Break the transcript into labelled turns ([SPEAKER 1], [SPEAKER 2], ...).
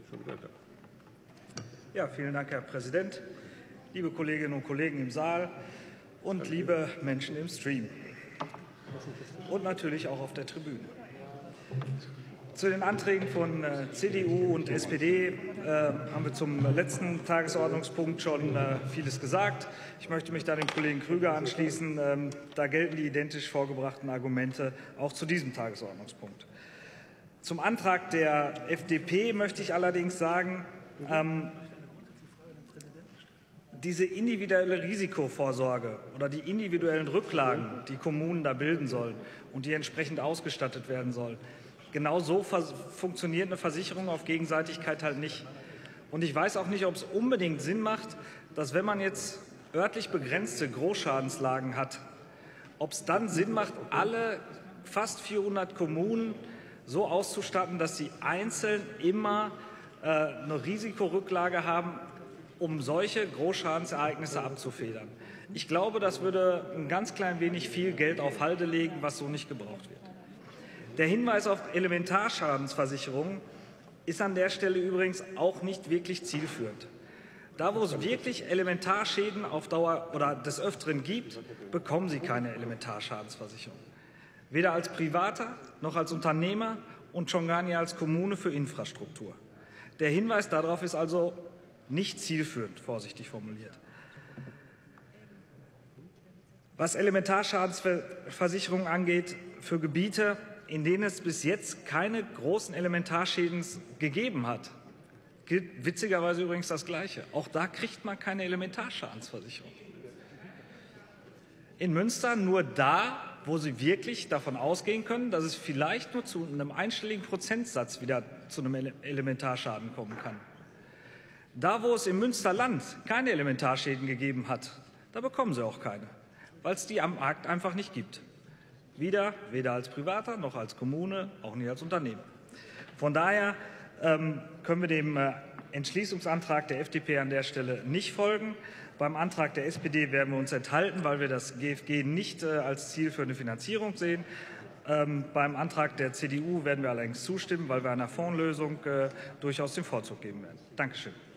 [SPEAKER 1] Ja, vielen Dank, Herr Präsident, liebe Kolleginnen und Kollegen im Saal und liebe Menschen im Stream und natürlich auch auf der Tribüne. Zu den Anträgen von CDU und SPD haben wir zum letzten Tagesordnungspunkt schon vieles gesagt. Ich möchte mich da dem Kollegen Krüger anschließen. Da gelten die identisch vorgebrachten Argumente auch zu diesem Tagesordnungspunkt. Zum Antrag der FDP möchte ich allerdings sagen, diese individuelle Risikovorsorge oder die individuellen Rücklagen, die Kommunen da bilden sollen und die entsprechend ausgestattet werden sollen, genau so funktioniert eine Versicherung auf Gegenseitigkeit halt nicht. Und ich weiß auch nicht, ob es unbedingt Sinn macht, dass, wenn man jetzt örtlich begrenzte Großschadenslagen hat, ob es dann Sinn macht, alle fast 400 Kommunen so auszustatten, dass sie einzeln immer eine Risikorücklage haben, um solche Großschadensereignisse abzufedern. Ich glaube, das würde ein ganz klein wenig viel Geld auf Halde legen, was so nicht gebraucht wird. Der Hinweis auf Elementarschadensversicherungen ist an der Stelle übrigens auch nicht wirklich zielführend. Da, wo es wirklich Elementarschäden auf Dauer oder des Öfteren gibt, bekommen Sie keine Elementarschadensversicherung. Weder als Privater noch als Unternehmer und schon gar nicht als Kommune für Infrastruktur. Der Hinweis darauf ist also nicht zielführend, vorsichtig formuliert. Was Elementarschadensversicherungen angeht, für Gebiete, in denen es bis jetzt keine großen Elementarschäden gegeben hat, gilt witzigerweise übrigens das Gleiche. Auch da kriegt man keine Elementarschadensversicherung. In Münster nur da, wo Sie wirklich davon ausgehen können, dass es vielleicht nur zu einem einstelligen Prozentsatz wieder zu einem Elementarschaden kommen kann. Da, wo es im Münsterland keine Elementarschäden gegeben hat, da bekommen Sie auch keine, weil es die am Markt einfach nicht gibt. Weder als Privater noch als Kommune, auch nicht als Unternehmen. Von daher können wir dem Entschließungsantrag der FDP an der Stelle nicht folgen. Beim Antrag der SPD werden wir uns enthalten, weil wir das GFG nicht als Ziel für eine Finanzierung sehen. Beim Antrag der CDU werden wir allerdings zustimmen, weil wir einer Fondslösung durchaus den Vorzug geben werden. Dankeschön.